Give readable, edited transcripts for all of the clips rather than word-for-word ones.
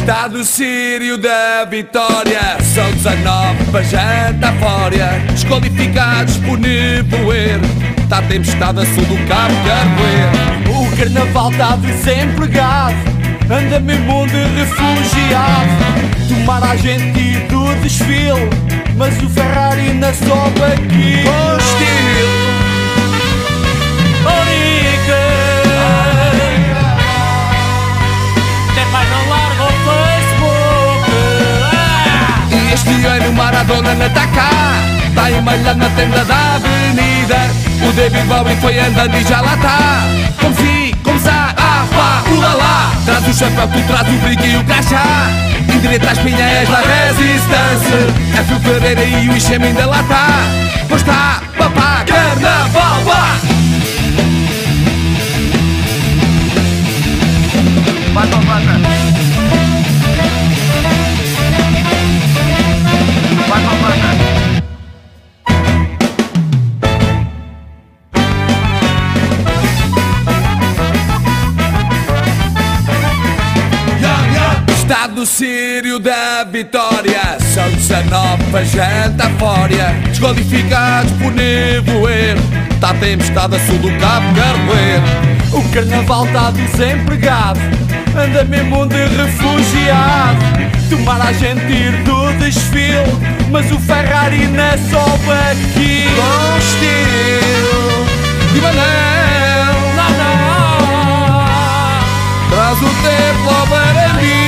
Estado sírio da Vitória, são 19 para janta fora, desqualificados por nevoeiro. Está tempestade a sul do Cabo Carvoeiro. O carnaval está desempregado, anda mesmo de refugiado. Tomara a gente ir do desfile, mas o Ferrari ainda sobe aqui Com estilo Borica, até pai não larga o Facebook. E este ano o Maradona não está cá, está emalhado na tenda da avenida. O David Bowie foi andando e já lá está. Como se, como sa, pá, ulalá. Traz o chapéu, tu traz o brinco e o crachá. Endireita as pinhas da resistência. É Fio Pereira e o Ixem ainda lá está. Pois está, papá, carnaval, vá. Vai, vai, vai. Vai, vai, vai. Estado sírio da Vitória, são 19 para janta fora, desqualificados por nevoeiro. Está tempestade a sul do Cabo Carvoeiro. O carnaval está desempregado, anda mesmo de refugiado. Tomara a gente ir do desfile, mas o Ferrari ainda sobe aqui Com estilo de Manel, não, não. traz o tempo ao Barambique.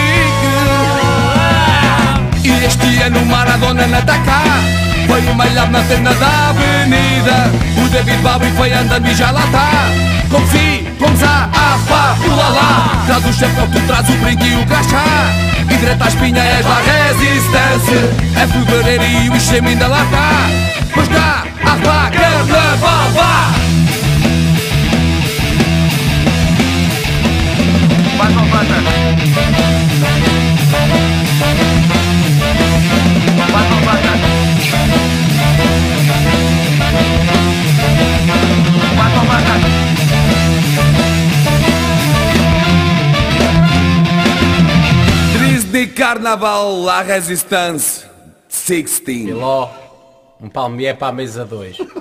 E este ano o Maradona não está cá, foi malhado na tenda da avenida. O David Bowie foi andando e já lá está. Como se, como sa, pá, ulalá. Traz o chapéu, tu traz o brinco e o crachá. E direita às pinhas da resistência. É Fio Pereira e o Ixem ainda lá está. Pois cá, pá, carnaval, vá. Vai, vai, vai. Vai, vai, vai. Vai, vai, vai. De carnaval à resistência 16. Filó, um palmier para a mesa 2.